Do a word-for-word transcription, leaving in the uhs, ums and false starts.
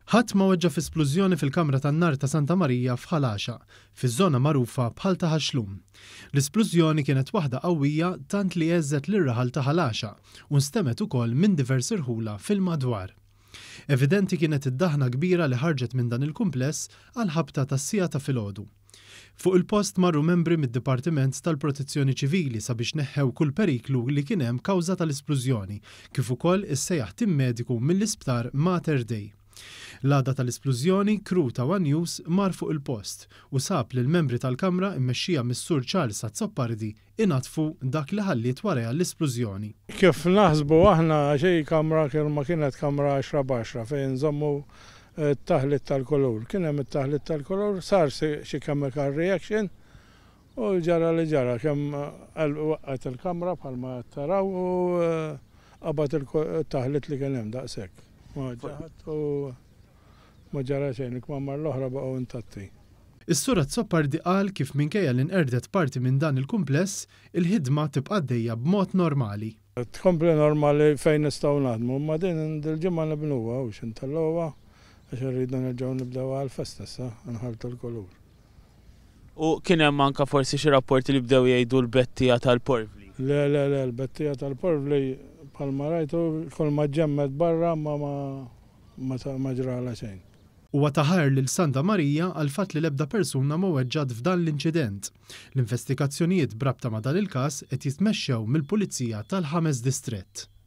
Ħadd ma weġġa f'esplużjoni fil-Kamra tan-Nar ta' Santa Marija f'Ħalaxa, fiż-żona magħrufa bħal ta' Ħaxlum. L-esplużjoni kienet waħda qawwija tant li jeżżet lir-raħal ta' Ħalaxa u nstemet ukoll minn diversi irħula fil-madwar. Evidenti kienet id-daħna kbira li ħarġet minn dan il-kumpless għal ħabta tas-sija ta' filgħodu. Fuq il-post marru membri mid-Dipartiment tal-Protezzjoni Ċivili sabiex neħħew kull periklu li kien hemm kawża tal-esplużjoni, kif ukoll issejjaħ tim mediku mill-isptar Mater Dei. L-għada tal-esplużjoni, kru ta' One News mar fuq il-post u sab li l-membri tal-Kamra immexxija mis-Sur Charles Azzoppardi inatfu dak li ħalliet warajha l-esplużjoni. Kif naħsbu aħna xej kamra kien ma kienet kamra għaxra baxra fejn żommu t-taħlit tal-kolur. Kien hemm it-taħlit tal-kolur, sar xi chemical reaction u ġara li ġara kemm waqgħet il-kamra bħalma taraw u qabad it-taħlit li kien hemm daqshekk. Ma ġaħat u ma ġara xejn, il-kmamar l-oħra baqgħu intatti. Is-Sur Azzoppardi qal kif minkejja li nqerdet parti minn dan il-kumpless, il-ħidma tibqa' għaddejja b'mod normali. Tkompli normali fejn nistgħu naħdmu, ma din il-ġimgħa nibnuha u x'intellgħuha għax irridu nerġgħu nibdew għall-festa issa nħaltu l-kulur. U kien hemm anke forsi xi rapporti li bdew jgħidu l-bettija tal-Porvli. Le, le, le, l-bettija tal-Porvli bħalma rajtu kol ma ġemmet barra ma ma ġrala xejn. Huwa taħar lil Santa Marija għal fatt li l-ebda persuna ma weġġat f'dan l-inċident. L-investigazzjonijiet brabta ma' dan il-każ qed jitmexxew mill-Pulizija tal-ħames Distrett.